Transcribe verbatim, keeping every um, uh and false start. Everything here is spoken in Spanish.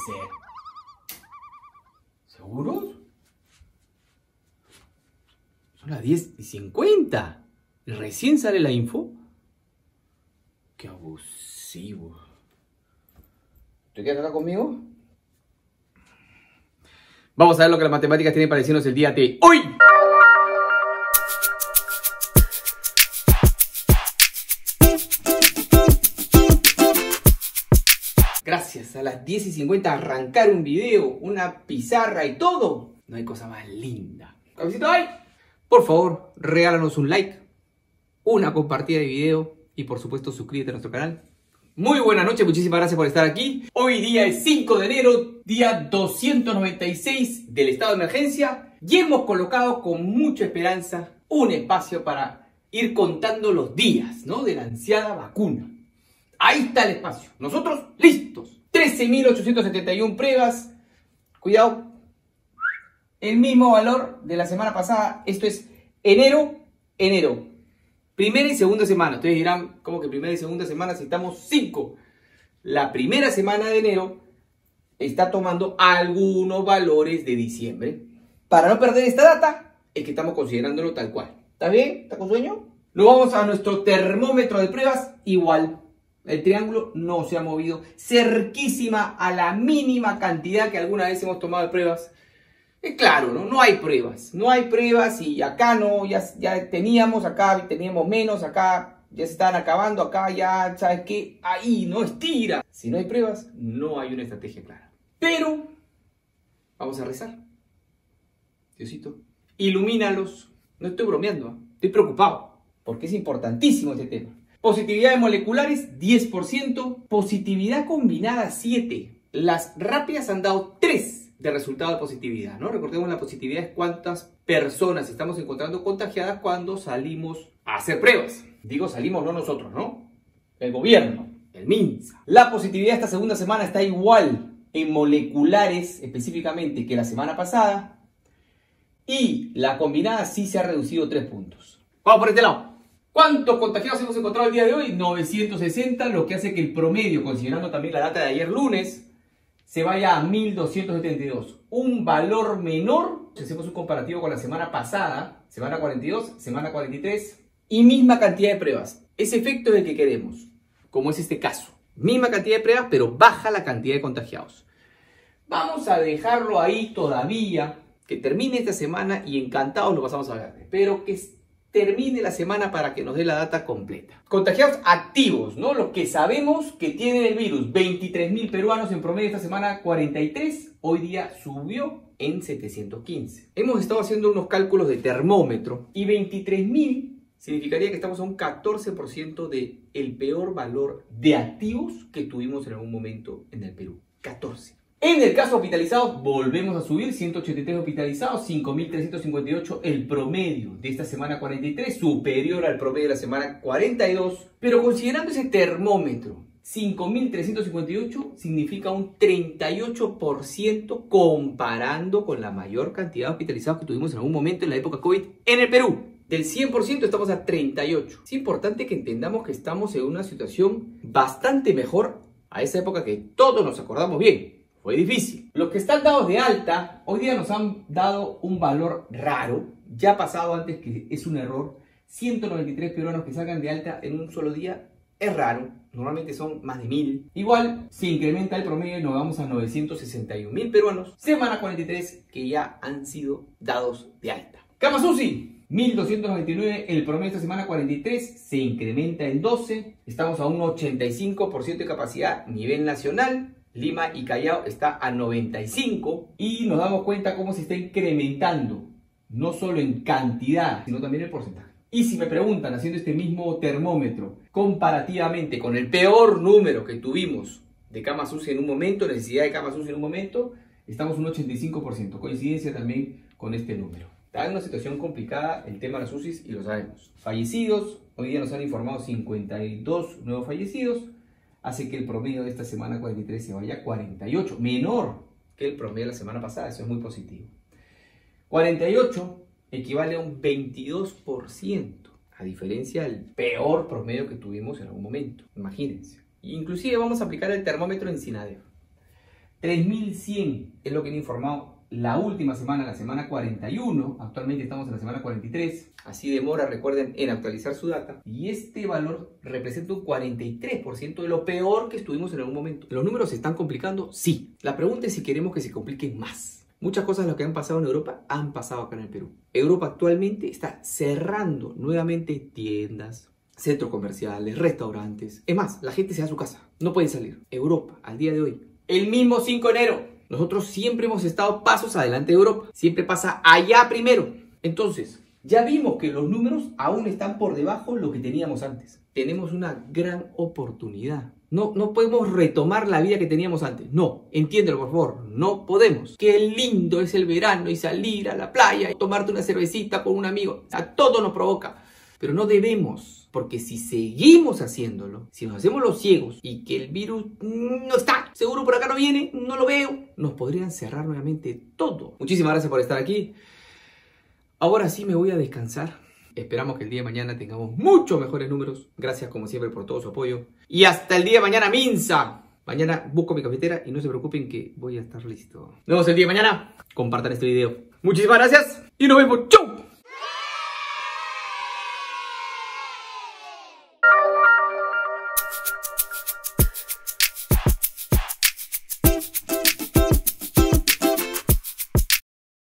ser. ¿Seguros? Son las diez y cincuenta. ¿Recién sale la info? Qué abusivo. ¿Te quedas acá conmigo? Vamos a ver lo que las matemáticas tienen para decirnos el día de hoy. Gracias a las diez y cincuenta arrancar un video, una pizarra y todo. No hay cosa más linda. ¿Cabecito ahí? Por favor, regálanos un like, una compartida de video y por supuesto suscríbete a nuestro canal. Muy buenas noches, muchísimas gracias por estar aquí. Hoy día es cinco de enero, día doscientos noventa y seis del estado de emergencia. Y hemos colocado con mucha esperanza un espacio para ir contando los días, ¿no?, de la ansiada vacuna. Ahí está el espacio. Nosotros listos. trece mil ochocientos setenta y una pruebas. Cuidado. El mismo valor de la semana pasada. Esto es enero, enero. Primera y segunda semana. Ustedes dirán, ¿cómo que primera y segunda semana si estamos cinco? La primera semana de enero está tomando algunos valores de diciembre. Para no perder esta data, es que estamos considerándolo tal cual. ¿Está bien? ¿Está con sueño? Nos vamos a nuestro termómetro de pruebas. Igual. El triángulo no se ha movido, cerquísima a la mínima cantidad que alguna vez hemos tomado de pruebas. Es claro, ¿no? No hay pruebas, no hay pruebas y acá no, ya, ya teníamos, acá teníamos menos, acá ya se están acabando, acá ya, ¿sabes qué? Ahí no estira. Si no hay pruebas, no hay una estrategia clara. Pero vamos a rezar. Diosito, ilumínalos. No estoy bromeando, ¿eh? Estoy preocupado porque es importantísimo este tema. Positividades moleculares, diez por ciento. Positividad combinada, siete. Las rápidas han dado tres de resultado de positividad, ¿no? Recordemos, la positividad es cuántas personas estamos encontrando contagiadas cuando salimos a hacer pruebas. Digo salimos, no nosotros, ¿no? El gobierno, el MINSA. La positividad esta segunda semana está igual en moleculares específicamente que la semana pasada. Y la combinada sí se ha reducido tres puntos. Vamos por este lado. ¿Cuántos contagiados hemos encontrado el día de hoy? novecientos sesenta, lo que hace que el promedio, considerando también la data de ayer lunes, se vaya a mil doscientos setenta y dos. Un valor menor, si hacemos un comparativo con la semana pasada, semana cuarenta y dos, semana cuarenta y tres, y misma cantidad de pruebas. Ese efecto es el que queremos, como es este caso. Misma cantidad de pruebas, pero baja la cantidad de contagiados. Vamos a dejarlo ahí todavía, que termine esta semana y encantados lo pasamos a ver. Pero que termine la semana para que nos dé la data completa. Contagiados activos, ¿no? Los que sabemos que tienen el virus. veintitrés mil peruanos en promedio esta semana, cuarenta y tres. Hoy día subió en setecientos quince. Hemos estado haciendo unos cálculos de termómetro y veintitrés mil significaría que estamos a un catorce por ciento del peor valor de activos que tuvimos en algún momento en el Perú. catorce. En el caso hospitalizados, volvemos a subir, ciento ochenta y tres hospitalizados, cinco mil trescientos cincuenta y ocho el promedio de esta semana cuarenta y tres, superior al promedio de la semana cuarenta y dos, pero considerando ese termómetro, cinco mil trescientos cincuenta y ocho significa un treinta y ocho por ciento comparando con la mayor cantidad de hospitalizados que tuvimos en algún momento en la época COVID en el Perú. Del cien por ciento estamos a treinta y ocho. Es importante que entendamos que estamos en una situación bastante mejor a esa época que todos nos acordamos bien. Fue difícil. Los que están dados de alta, hoy día nos han dado un valor raro. Ya ha pasado antes que es un error. ciento noventa y tres peruanos que salgan de alta en un solo día es raro. Normalmente son más de mil. Igual, se incrementa el promedio y nos vamos a novecientos sesenta y un mil peruanos. Semana cuarenta y tres que ya han sido dados de alta. Camas U C I, mil doscientos noventa y nueve. El promedio esta semana cuarenta y tres se incrementa en doce. Estamos a un ochenta y cinco por ciento de capacidad a nivel nacional. Lima y Callao está a noventa y cinco y nos damos cuenta cómo se está incrementando, no solo en cantidad, sino también en porcentaje. Y si me preguntan, haciendo este mismo termómetro, comparativamente con el peor número que tuvimos de camas U C I en un momento, necesidad de camas U C I en un momento, estamos un ochenta y cinco por ciento, coincidencia también con este número. Está en una situación complicada el tema de las U C Is y lo sabemos. Fallecidos, hoy día nos han informado cincuenta y dos nuevos fallecidos, hace que el promedio de esta semana cuarenta y tres se vaya a cuarenta y ocho, menor que el promedio de la semana pasada, eso es muy positivo. cuarenta y ocho equivale a un veintidós por ciento, a diferencia del peor promedio que tuvimos en algún momento, imagínense. Inclusive vamos a aplicar el termómetro en SINADEF. tres mil cien es lo que han informado la última semana, la semana cuarenta y uno. Actualmente estamos en la semana cuarenta y tres. Así demora, recuerden, en actualizar su data. Y este valor representa un cuarenta y tres por ciento de lo peor que estuvimos en algún momento. ¿Los números se están complicando? Sí. La pregunta es si queremos que se compliquen más. Muchas cosas de lo que han pasado en Europa han pasado acá en el Perú. Europa actualmente está cerrando nuevamente tiendas, centros comerciales, restaurantes. Es más, la gente se va a su casa. No puede salir. Europa, al día de hoy, el mismo cinco de enero. Nosotros siempre hemos estado pasos adelante de Europa. Siempre pasa allá primero. Entonces, ya vimos que los números aún están por debajo de lo que teníamos antes. Tenemos una gran oportunidad. No, no podemos retomar la vida que teníamos antes. No, entiéndelo por favor. No podemos. Qué lindo es el verano y salir a la playa y tomarte una cervecita con un amigo. A todo nos provoca. Pero no debemos, porque si seguimos haciéndolo, si nos hacemos los ciegos y que el virus no está, seguro por acá no viene, no lo veo, nos podrían cerrar nuevamente todo. Muchísimas gracias por estar aquí. Ahora sí me voy a descansar. Esperamos que el día de mañana tengamos muchos mejores números. Gracias como siempre por todo su apoyo. Y hasta el día de mañana, Minsa. Mañana busco mi cafetera y no se preocupen que voy a estar listo. Nos vemos el día de mañana. Compartan este video. Muchísimas gracias y nos vemos. ¡Chau!